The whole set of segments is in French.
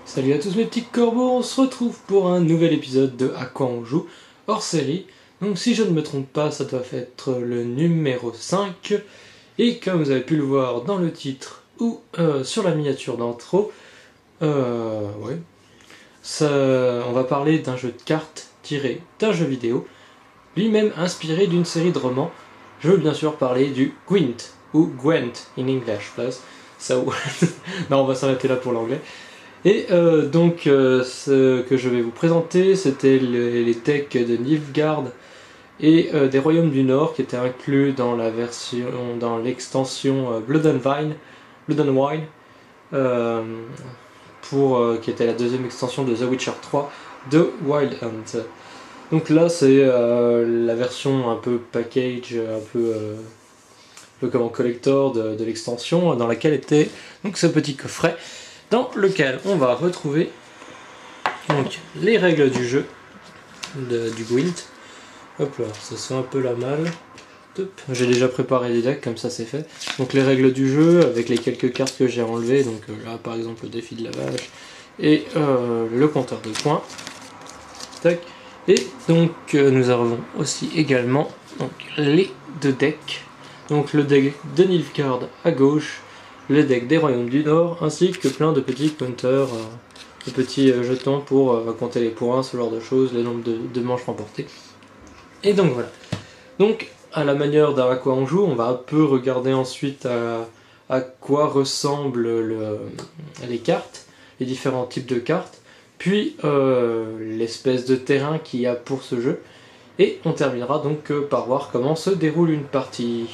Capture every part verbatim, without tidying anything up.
Salut à tous mes petits corbeaux, on se retrouve pour un nouvel épisode de À quoi on joue, hors série. Donc si je ne me trompe pas, ça doit être le numéro cinq. Et comme vous avez pu le voir dans le titre ou euh, sur la miniature d'intro, euh, ouais, ça, on va parler d'un jeu de cartes tiré d'un jeu vidéo, lui-même inspiré d'une série de romans. Je veux bien sûr parler du Gwent, ou Gwent in English, plus. So... non, on va s'arrêter là pour l'anglais. Et euh, donc, euh, ce que je vais vous présenter, c'était les, les decks de Nilfgaard et euh, des Royaumes du Nord qui étaient inclus dans la version, dans l'extension euh, Blood and Wine, Blood and Wine, euh, pour euh, qui était la deuxième extension de The Witcher trois de Wild Hunt. Donc là, c'est euh, la version un peu package, un peu, euh, un peu comme en collector de, de l'extension, dans laquelle était donc ce petit coffret, dans lequel on va retrouver donc les règles du jeu de, du Gwent. Hop là, ça se fait un peu la malle. J'ai déjà préparé les decks, comme ça c'est fait. Donc les règles du jeu avec les quelques cartes que j'ai enlevées. Donc euh, là par exemple le défi de la vache et euh, le compteur de points. Tac. Et donc euh, nous avons aussi également donc, les deux decks. Donc le deck de Nilfgaard à gauche, le deck des Royaumes du Nord, ainsi que plein de petits counters, euh, de petits euh, jetons pour euh, compter les points, ce genre de choses, les nombres de, de manches remportées. Et donc voilà. Donc à la manière d'à quoi on joue, on va un peu regarder ensuite à, à quoi ressemblent le, les cartes, les différents types de cartes, puis euh, l'espèce de terrain qu'il y a pour ce jeu. Et on terminera donc euh, par voir comment se déroule une partie.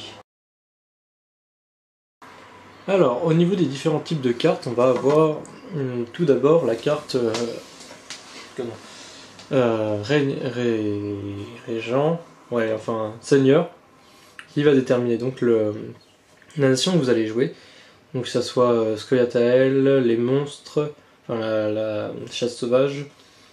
Alors, au niveau des différents types de cartes, on va avoir hum, tout d'abord la carte euh, comment euh, Ré, Ré, Régent, ouais, enfin Seigneur, qui va déterminer donc le, la nation que vous allez jouer. Donc que ça soit euh, Scoia'tael, les monstres, enfin la, la chasse sauvage,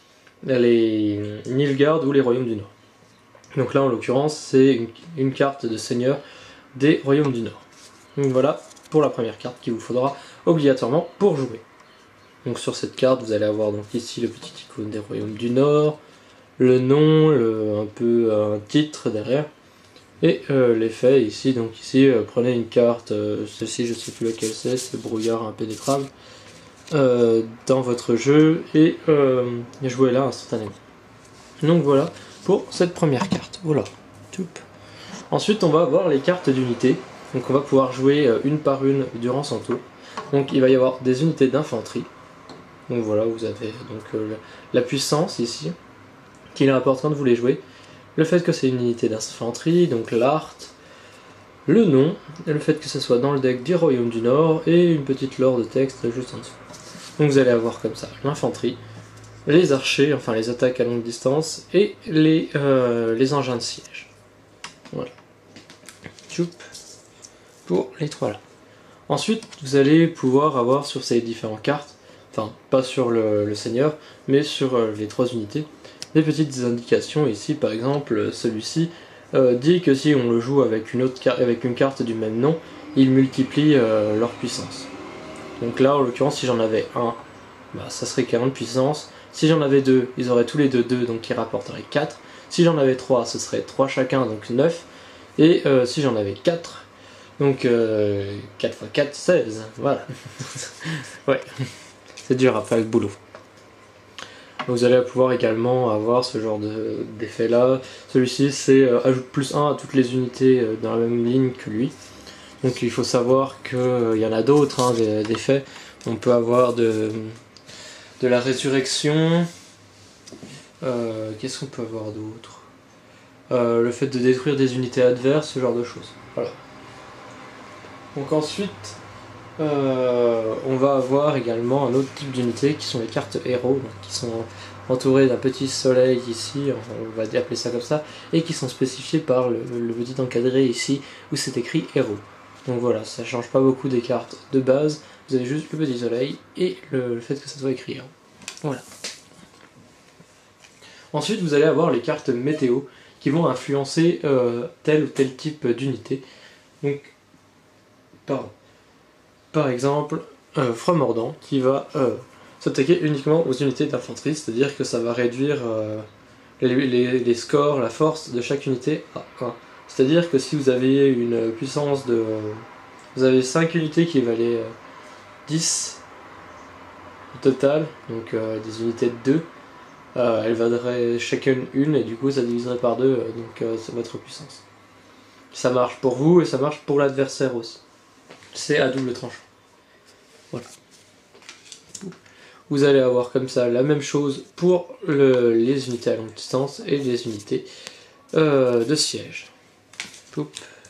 les Nilfgaard ou les Royaumes du Nord. Donc là en l'occurrence c'est une, une carte de Seigneur des Royaumes du Nord. Donc voilà pour la première carte qu'il vous faudra obligatoirement pour jouer. Donc sur cette carte vous allez avoir donc ici le petit icône des Royaumes du Nord, le nom, le, un peu un titre derrière, et euh, l'effet ici, donc ici euh, prenez une carte, euh, celle-ci je sais plus laquelle c'est, c'est brouillard impénétrable, euh, dans votre jeu et euh, jouez-la instantanément. Donc voilà pour cette première carte. Voilà. Ensuite on va avoir les cartes d'unité. Donc on va pouvoir jouer une par une durant son tour. Donc il va y avoir des unités d'infanterie. Donc voilà, vous avez donc euh, la puissance ici, qu'il est important de vous les jouer. Le fait que c'est une unité d'infanterie, donc l'art, le nom, et le fait que ce soit dans le deck du Royaume du Nord, et une petite lore de texte juste en dessous. Donc vous allez avoir comme ça l'infanterie, les archers, enfin les attaques à longue distance, et les, euh, les engins de siège. Voilà. Tchoup. Pour les trois là. Ensuite, vous allez pouvoir avoir sur ces différentes cartes, enfin pas sur le, le seigneur, mais sur euh, les trois unités, des petites indications. Ici par exemple, celui-ci euh, dit que si on le joue avec une, autre avec une carte du même nom, il multiplie euh, leur puissance. Donc là en l'occurrence si j'en avais un, bah, ça serait quarante puissance. Si j'en avais deux, ils auraient tous les deux deux, donc qui rapporteraient quatre. Si j'en avais trois, ce serait trois chacun, donc neuf. Et euh, si j'en avais quatre, donc euh, quatre fois quatre, seize. Voilà. Ouais, c'est dur à faire le boulot. Vous allez pouvoir également avoir ce genre d'effet là. Celui-ci c'est euh, ajoute plus un à toutes les unités euh, dans la même ligne que lui. Donc il faut savoir qu'il euh, y en a d'autres hein, d'effets. On peut avoir de, de la résurrection. Euh, Qu'est-ce qu'on peut avoir d'autre euh, Le fait de détruire des unités adverses, ce genre de choses. Voilà. Donc ensuite, euh, on va avoir également un autre type d'unité qui sont les cartes héros, donc qui sont entourées d'un petit soleil ici, on va appeler ça comme ça, et qui sont spécifiées par le, le petit encadré ici où c'est écrit héros. Donc voilà, ça change pas beaucoup des cartes de base, vous avez juste le petit soleil et le, le fait que ça soit écrit héros. Voilà. Ensuite, vous allez avoir les cartes météo qui vont influencer euh, tel ou tel type d'unité. Donc, pardon. Par exemple, euh, Froid Mordant qui va euh, s'attaquer uniquement aux unités d'infanterie, c'est-à-dire que ça va réduire euh, les, les, les scores, la force de chaque unité à un. C'est-à-dire que si vous avez une puissance de... Vous avez cinq unités qui valaient euh, dix au total, donc euh, des unités de deux, euh, elles vaudraient chacune une, et du coup ça diviserait par deux, euh, donc euh, c'est votre puissance. Ça marche pour vous et ça marche pour l'adversaire aussi. C'est à double tranchant. Voilà. Vous allez avoir comme ça la même chose pour le, les unités à longue distance et les unités euh, de siège. Poup.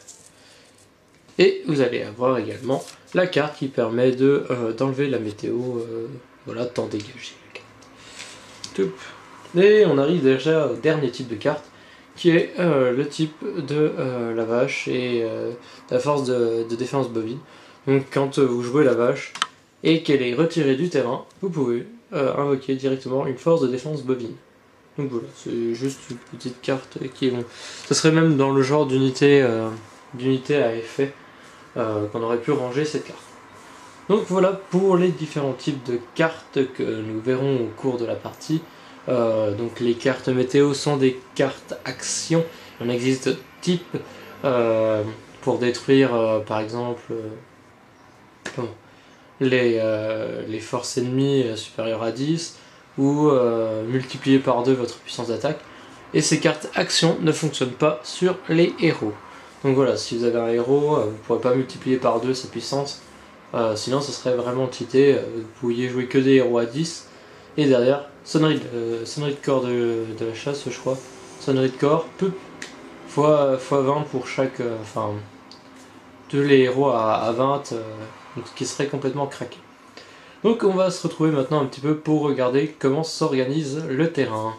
Et vous allez avoir également la carte qui permet de euh, d'enlever la météo, euh, voilà, temps dégagé. Poup. Et on arrive déjà au dernier type de carte, qui est euh, le type de euh, la vache et euh, la force de, de défense bovine. Donc quand vous jouez la vache et qu'elle est retirée du terrain, vous pouvez euh, invoquer directement une force de défense bovine. Donc voilà, c'est juste une petite carte qui est bon. Ce serait même dans le genre d'unité euh, d'unité à effet euh, qu'on aurait pu ranger cette carte. Donc voilà pour les différents types de cartes que nous verrons au cours de la partie. Euh, donc les cartes météo sont des cartes actions. Il en existe de types euh, pour détruire euh, par exemple euh, comment, les, euh, les forces ennemies supérieures à dix ou euh, multiplier par deux votre puissance d'attaque. Et ces cartes actions ne fonctionnent pas sur les héros. Donc voilà, si vous avez un héros, euh, vous ne pourrez pas multiplier par deux sa puissance. Euh, sinon, ce serait vraiment cheaté. Euh, vous pourriez jouer que des héros à dix. Et derrière, sonnerie, euh, sonnerie de corps de, de la chasse, je crois. Sonnerie de corps, peu, fois, fois vingt pour chaque. Euh, enfin, deux les héros à, à vingt, euh, donc ce qui serait complètement craqué. Donc on va se retrouver maintenant un petit peu pour regarder comment s'organise le terrain.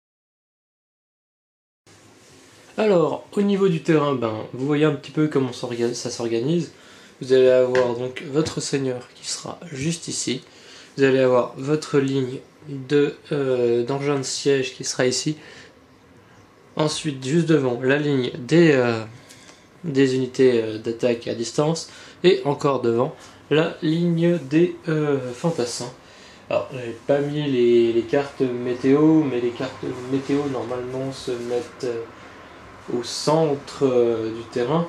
Alors, au niveau du terrain, ben, vous voyez un petit peu comment ça s'organise. Vous allez avoir donc votre seigneur qui sera juste ici. Vous allez avoir votre ligne de euh, d'engin de siège qui sera ici. Ensuite, juste devant, la ligne des, euh, des unités euh, d'attaque à distance. Et encore devant, la ligne des euh, fantassins. Alors, j'ai pas mis les, les cartes météo, mais les cartes météo normalement se mettent euh, au centre euh, du terrain.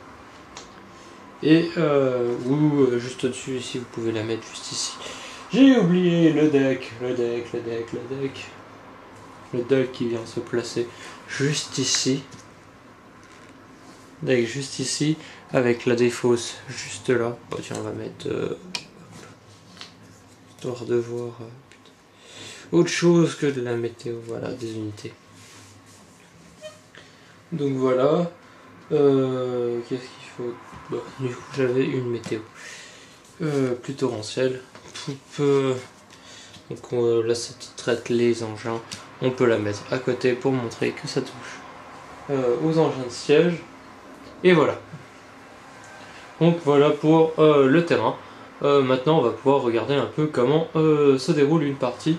Et euh, ou euh, juste au-dessus ici, vous pouvez la mettre juste ici. J'ai oublié le deck, le deck, le deck, le deck. Le deck qui vient se placer juste ici. Deck juste ici, avec la défausse juste là. Bon tiens, on va mettre... Euh, histoire de voir... Euh, autre chose que de la météo, voilà, des unités. Donc voilà. Euh, Qu'est-ce qu'il faut? Bon, du coup, j'avais une météo. Euh, plus torrentielle. Euh, donc on, là, ça traite les engins. On peut la mettre à côté pour montrer que ça touche euh, aux engins de siège. Et voilà. Donc voilà pour euh, le terrain. Euh, maintenant, on va pouvoir regarder un peu comment euh, se déroule une partie.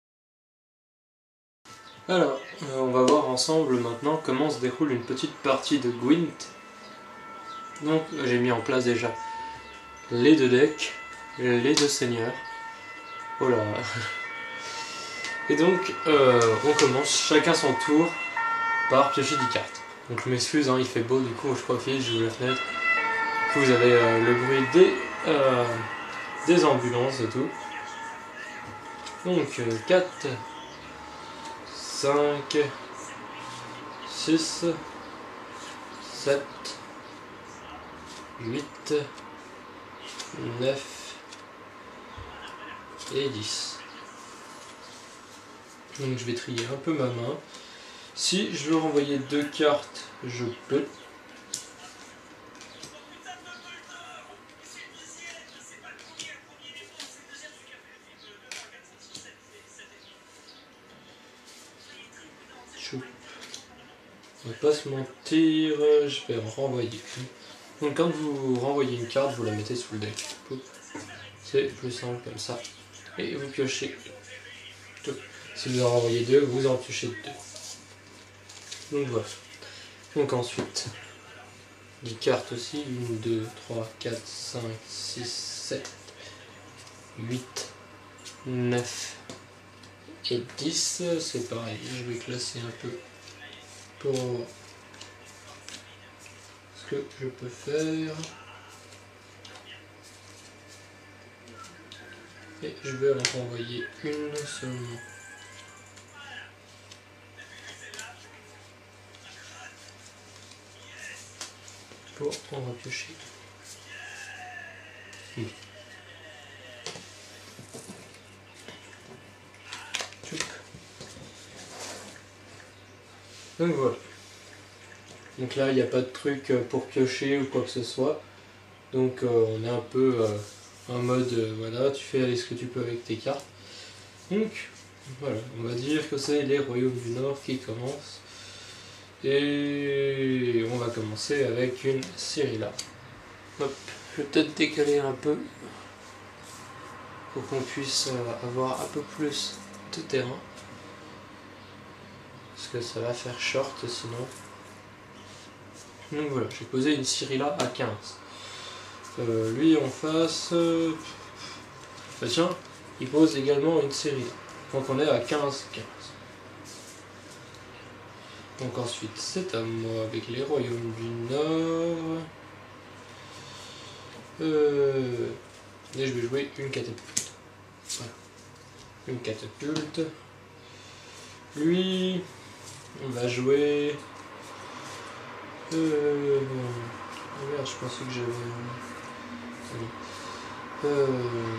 Alors, euh, on va voir ensemble maintenant comment se déroule une petite partie de Gwent. Donc, j'ai mis en place déjà les deux decks, les deux seigneurs. Oh là. Et donc, euh, on commence chacun son tour par piocher dix cartes. Donc, je m'excuse, hein, il fait beau, du coup, je profite, j'ouvre la fenêtre. Du coup, vous avez euh, le bruit des, euh, des ambulances et tout. Donc, euh, quatre, cinq, six, sept, huit, neuf et dix. Donc je vais trier un peu ma main. Si je veux renvoyer deux cartes, je peux. On va pas se mentir, je vais en renvoyer une. Donc quand vous renvoyez une carte, vous la mettez sous le deck. C'est plus simple comme ça. Et vous piochez deux. Si vous en renvoyez deux, vous en piochez deux. Donc voilà. Donc ensuite, les cartes aussi. un, deux, trois, quatre, cinq, six, sept, huit, neuf et dix, c'est pareil. Je vais classer un peu pour ce que je peux faire. Et je vais en renvoyer une seulement. Pour en repiocher. Hmm. Donc voilà. Donc là, il n'y a pas de truc pour piocher ou quoi que ce soit. Donc euh, on est un peu euh, en mode, euh, voilà, tu fais aller ce que tu peux avec tes cartes. Donc voilà, on va dire que c'est les royaumes du Nord qui commencent. Et on va commencer avec une Cyrilla. Hop, je vais peut-être décaler un peu pour qu'on puisse avoir un peu plus de terrain. Parce que ça va faire short sinon. Donc voilà, j'ai posé une Cyrilla à quinze. Euh, lui en face, euh... bah tiens, il pose également une Cyrilla. Donc on est à quinze quinze. Donc ensuite c'est à moi avec les royaumes du Nord. Euh... Et je vais jouer une catapulte. Voilà. Une catapulte. Lui, on va jouer... Euh... Oh merde, je pensais que j'avais... Euh...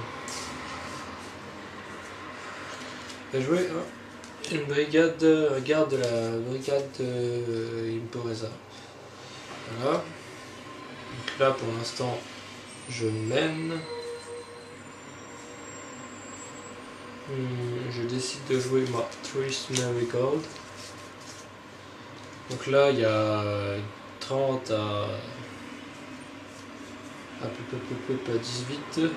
On va jouer hein, une brigade, un garde de la brigade euh, Imporeza. Voilà. Donc là pour l'instant je mène. Hum, je décide de jouer ma Tourist Marigold. Donc là il y a trente à, à, peu, peu, peu, peu, à dix-huit.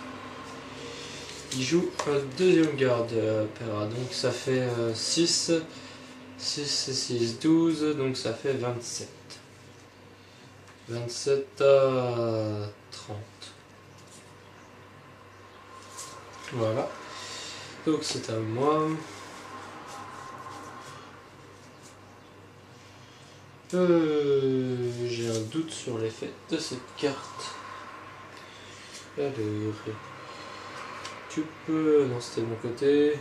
Il joue un deuxième garde euh, Pera, donc ça fait euh, six, six et six, douze, donc ça fait vingt-sept. vingt-sept à trente. Voilà. Donc c'est à moi. Euh, J'ai un doute sur l'effet de cette carte. Alors, tu peux... Non, c'était de mon côté.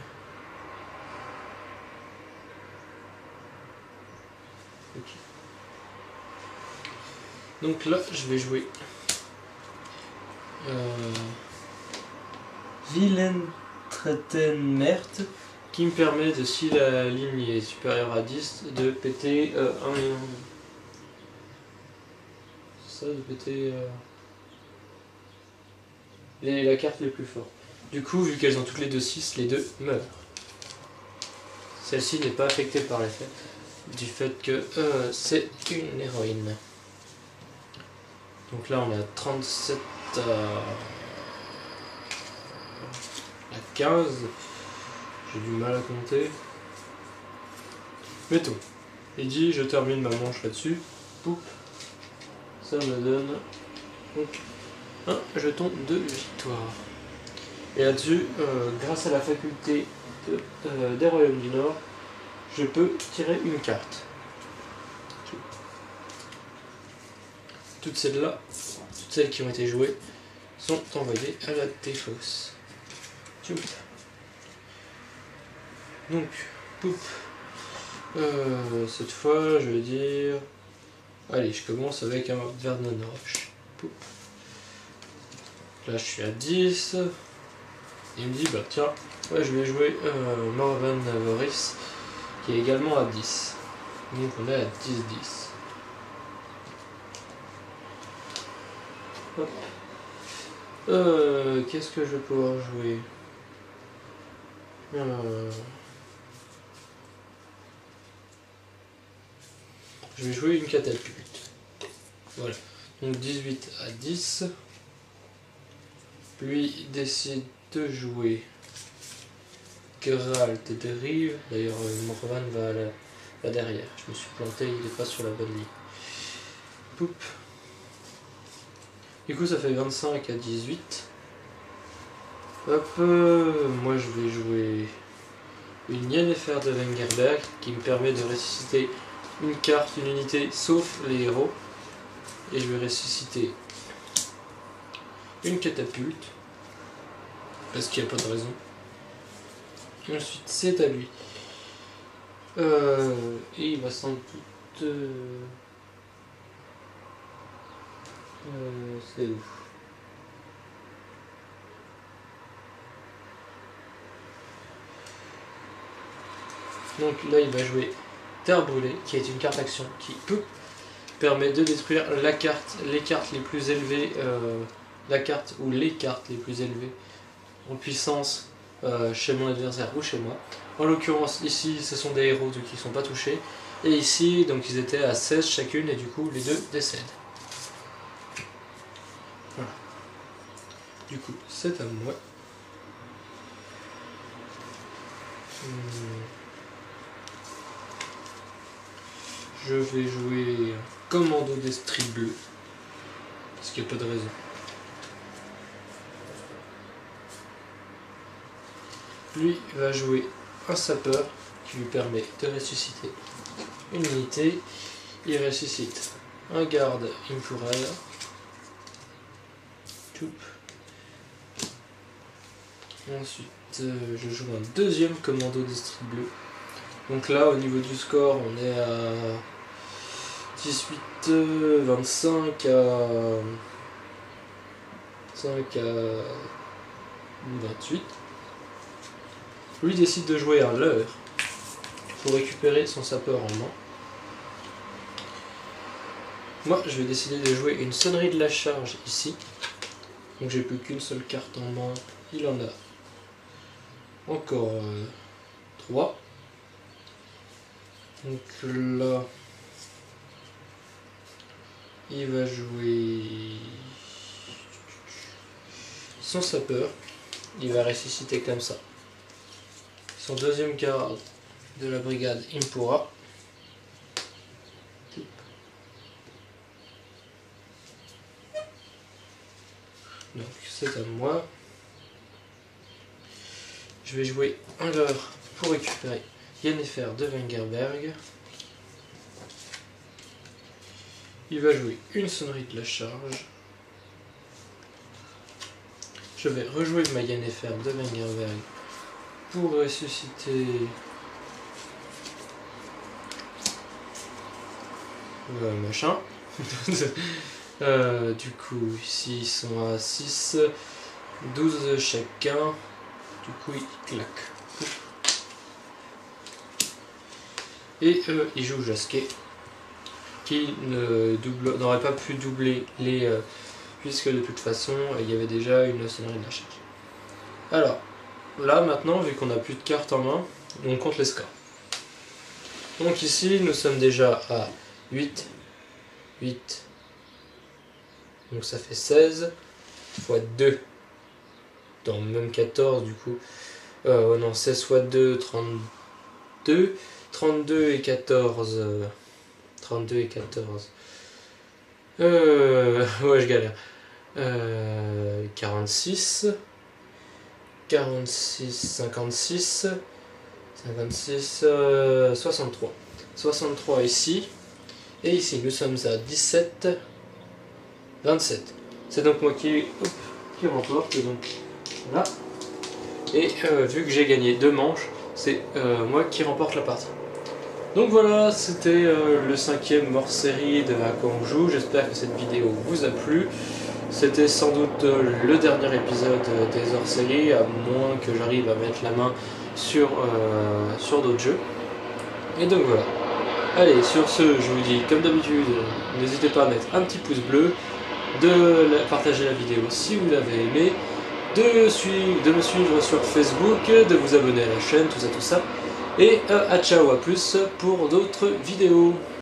Ok. Donc là, je vais jouer euh, Willentretenmert, qui me permet de, si la ligne est supérieure à dix, de péter euh, un... Ça, de péter euh, les, la carte les plus fortes. Du coup, vu qu'elles ont toutes les deux six, les deux meurent. Celle-ci n'est pas affectée par l'effet, du fait que euh, c'est une héroïne. Donc là, on est à trente-sept à, à quinze. J'ai du mal à compter. Mettons. Il dit, je termine ma manche là-dessus. Poup. Ça me donne donc un jeton de victoire. Et là-dessus, euh, grâce à la faculté de, euh, des royaumes du Nord, je peux tirer une carte. Toutes celles-là, toutes celles qui ont été jouées, sont envoyées à la défausse. Donc, poup. Euh, cette fois, je vais dire... Allez, je commence avec un Vernon Roche. Poup. Là, je suis à dix. Il me dit, bah tiens, ouais, je vais jouer euh, Morven Voris, qui est également à dix. Donc on est à dix dix. Euh, Qu'est-ce que je vais pouvoir jouer euh, Je vais jouer une catapulte. Voilà. Donc dix-huit à dix. Lui décide de jouer Geralt de Rive. D'ailleurs, Morvan va, la, va derrière. Je me suis planté, il n'est pas sur la bonne ligne. Poup. Du coup, ça fait vingt-cinq à dix-huit. Hop, euh, moi je vais jouer une Yennefer de Wengerberg qui me permet de ressusciter une carte, une unité, sauf les héros. Et je vais ressusciter une catapulte, parce qu'il n'y a pas de raison. Et ensuite c'est à lui. Euh, et il va sans doute... Euh, euh, c'est où? Donc là il va jouer Terre Brûlée, qui est une carte action qui peut permet de détruire la carte, les cartes les plus élevées, euh, la carte ou les cartes les plus élevées en puissance euh, chez mon adversaire ou chez moi. En l'occurrence ici ce sont des héros qui ne sont pas touchés, et ici donc ils étaient à seize chacune et du coup les deux décèdent. Voilà. Du coup c'est à moi. Hmm. Je vais jouer un commando d'estrie bleu, parce qu'il n'y a pas de raison. Lui va jouer un sapeur qui lui permet de ressusciter une unité. Il ressuscite un garde impurel. Ensuite, euh, je joue un deuxième commando d'estrie bleu. Donc là, au niveau du score, on est à dix-huit, vingt-cinq à cinq à vingt-huit. Lui décide de jouer un leurre pour récupérer son sapeur en main. Moi, je vais décider de jouer une sonnerie de la charge ici. Donc j'ai plus qu'une seule carte en main. Il en a encore euh, trois. Donc là, il va jouer son sapeur. Il va ressusciter comme ça son deuxième garde de la brigade Impura. Donc c'est à moi. Je vais jouer un leurre pour récupérer Yennefer de Wengerberg. Il va jouer une sonnerie de la charge. Je vais rejouer ma Yennefer de Wengerberg pour ressusciter le machin. euh, du coup, ici ils sont à six, douze chacun. Du coup, ils claquent. Et euh, il joue Jasquet, qui ne double, n'aurait pas pu doubler les... Euh, puisque de toute façon, il y avait déjà une sonnerie de la charge. Alors, là maintenant, vu qu'on n'a plus de cartes en main, on compte les scores. Donc ici, nous sommes déjà à huit, huit, donc ça fait seize, fois deux, dans même quatorze du coup, euh, non, seize fois deux, trente-deux, trente-deux et quatorze, euh, trente-deux et quatorze, euh, ouais je galère, euh, quarante-six, quarante-six, cinquante-six, cinquante-six, euh, soixante-trois. soixante-trois ici. Et ici, nous sommes à dix-sept, vingt-sept. C'est donc moi qui, hop, qui remporte. Donc, voilà. Et euh, vu que j'ai gagné deux manches, c'est euh, moi qui remporte la partie. Donc voilà, c'était euh, le cinquième hors-série de À quoi on joue. J'espère que cette vidéo vous a plu. C'était sans doute le dernier épisode des hors-séries, à moins que j'arrive à mettre la main sur, euh, sur d'autres jeux. Et donc voilà. Allez, sur ce, je vous dis comme d'habitude, n'hésitez pas à mettre un petit pouce bleu, de la, partager la vidéo si vous l'avez aimé, de, suivre, de me suivre sur Facebook, de vous abonner à la chaîne, tout ça, tout ça. Et euh, à ciao, à plus pour d'autres vidéos.